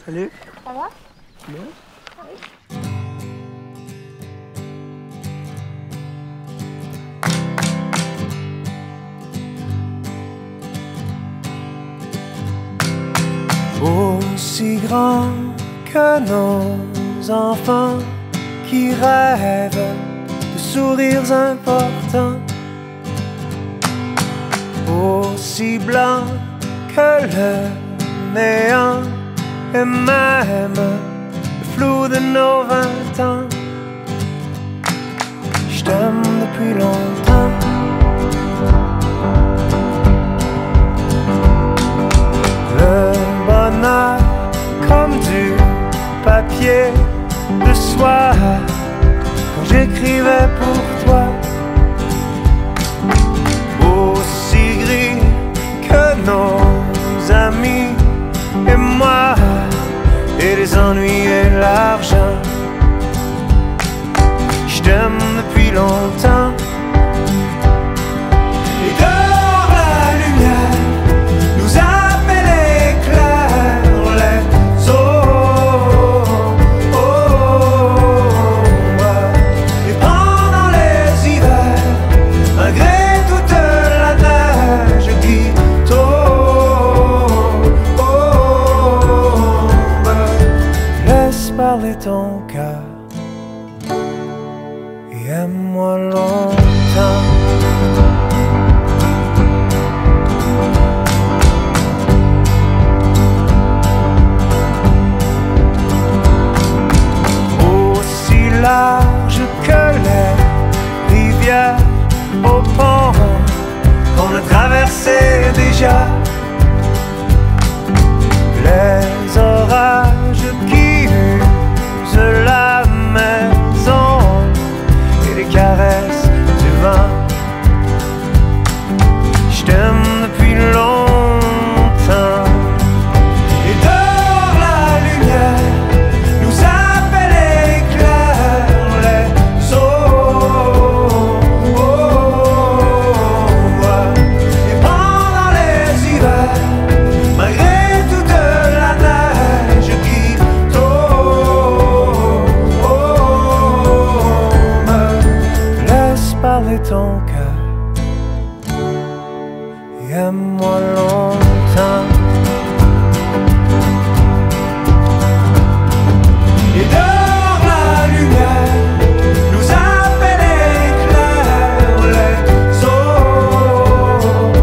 Salut. Ça va? Bien. Oui. Aussi grand que nos enfants qui rêvent de sourires importants, aussi blanc que le néant et même le flou de nos 20 ans. Je t'aime depuis longtemps. Le bonheur comme du papier de soie quand j'écrivais pour toi. Aussi gris que nos amis et moi, et les ennuis et l'argent. Je t'aime depuis longtemps. Et dehors la lumière nous appelle éclair les eaux. Et pendant les hivers, malgré toute la neige qui tombe, laisse parler ton cœur et aime-moi longtemps. Aussi large que les rivières au pont qu'on a traversé déjà, les orages qui usent la maison et les caresses du vent. Je t'aime depuis longtemps. Et dehors la lumière nous appelle éclair les eaux. Et pendant les hivers, malgré toute la neige qui tombe, laisse parler ton cœur et aime-moi longtemps. Et dehors la lumière nous appelle éclair les eaux.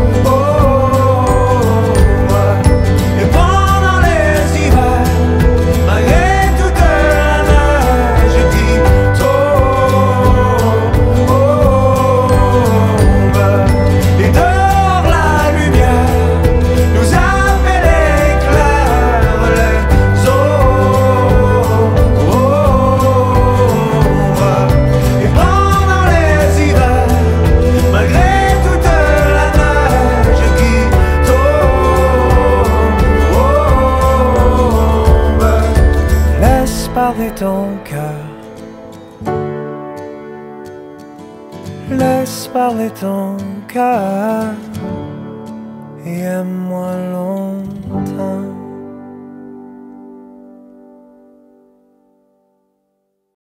Et pendant les hivers, malgré toute la neige qui tombe, et dehors la lumière nous appelle éclair les eaux. Et pendant les hivers, malgré toute la neige qui tombe, laisse parler ton cœur. Laisse parler ton cœur et aime-moi longtemps.